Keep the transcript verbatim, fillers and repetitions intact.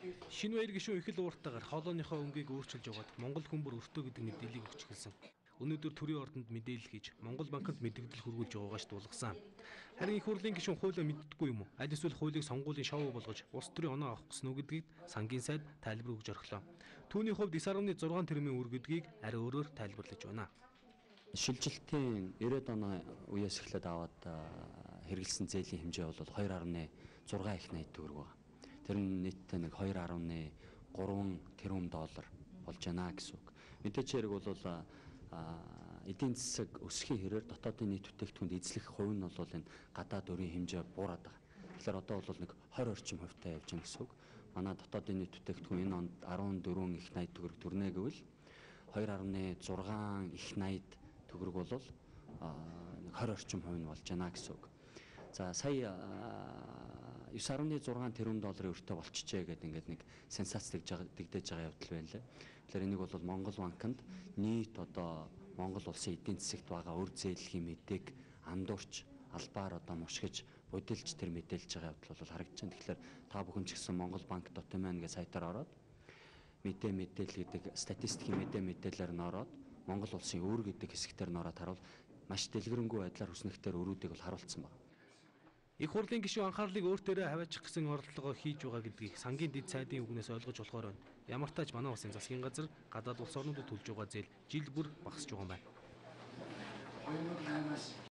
Шинэ баяр гишүүн их л ууртаагаар хоолойныхоо өнгийг өөрчилж яваад Монгол хүмбэр өртөө гэдэг мэдээллийг өгч гэлсэн. Өнөөдөр төрийн ордонд мэдээлэл хийж Монгол банкнд мэдээлэл хөрвүүлж байгаагаас дуулгасан. Харин их хурлын гишүүн хуулиа мэддэггүй юм уу? Аль эсвэл хуулийг сонгуулийн шоу болгож улс төрийн оноо авах гэсэн үг гэдгийг сангийн сайд тайлбар өгж орхилоо. Түүний хувьд девять нуруу зургаан тэрбумын үр гэдгийг арай өөрөөр тайлбарлаж байна. Шилжилтийн ирээд оны үеэс эхлээд аваад хэрэгэлсэн зээлийн хэмжээ бол two point six их найд төгрөг байна. Тэр нь нийтдээ нэг two point three тэрбум доллар болж байна гэсэн үг. Мэдээж хэрэг бол эдийн засаг өсөхийн хэрээр дотоодын нийт бүтээгдэхүүнд эзлэх хувь нь бол энэ гадаад өрийн хэмжээ буураад байгаа. Тэгэхээр одоо бол нэг twenty орчим хувьтай явж байна гэсэн үг. Манай дотоодын нийт бүтээгдэхүүн энэ онд fourteen их найд төгрөг төрнө гэвэл two point six их найд төгрөг бол twenty орчим хувь нь болж байна гэсэн үг. За сая nine point six тэрбум долларын өртөө болчихжээ гэдэг ингээд нэг сенсац дэгдэж байгаа явдал байна лээ. Тэгэхээр энийг бол Монгол банкнд нийт одоо Монгол улсын эдийн засагт байгаа үр зээлхийн мэдээг андуурч албаар одоо мушгиж будилж тэр мэдээлж байгаа явдал бол харагдаж байна. Тэгэхээр та бүхэн ч гэсэн Монгол банк dot m n гэх сайтаар ороод мэдээ мэдээлэл гэдэг статистикийн мэдээ мэдээлэлээр нь ороод Монгол улсын өр гэдэг хэсэгтэр нь ороод харуул маш дэлгэрэнгүй байдлаар хүснэгтэр өрүүдийг бол харуулсан байна. Их хурлын гишүүн анхаарлыг өөртөөрөө хаваачих гэсэн орлдлого хийж байгаа гэдгийг сангийн дэд сайдын үгнээс ойлгож болохоор байна. Ямар ч тач манай улсын засгийн газар гадаад улс орнуудад төлж байгаа зээл жил бүр багасж байгаа юм байна.